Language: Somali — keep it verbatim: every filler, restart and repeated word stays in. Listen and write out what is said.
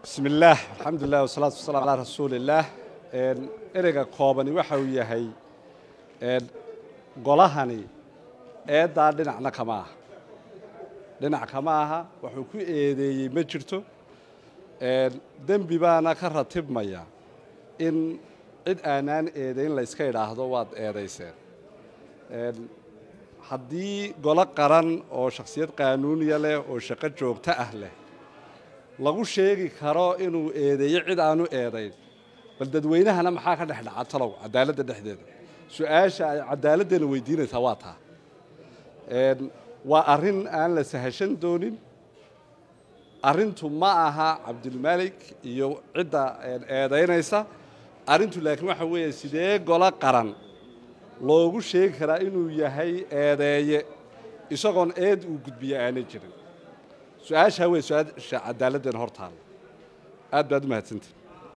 بسم الله الحمد لله والصلاة والسلام على رسول الله إرجع قابني وحوي هاي قلهني إيدا لنا كماه لنا كماها وحكي إيدي مجرته دم بيبانا كرتب ميا إن إد أنان إيدين ليسكير هذا واد إيديسين haddii golo qaran oo shakhsiyad qaanuuniya leh oo shaqo joogto ah leh lagu sheegi karo inuu eedeeyo cid aanu eedayn bal dadweynahana maxaa ka dhexdhaca talow cadaaladda dhexdeeda su'aasha ay cadaaladdeena weydiinaysaa waa taa waa arrin aan la sahashan doonin arrintu ma aha cabdilmalik iyo cidda eedaynaysa arrintu laakiin waxa weeye sidee golo qaran loogu sheegi karaa inuu yahay eedeeye isagoon eed uu gudbiyo aanay jirin su-aashaa wey su-aasha cadaaladdeena hor taalla aad baad u mahadsantihin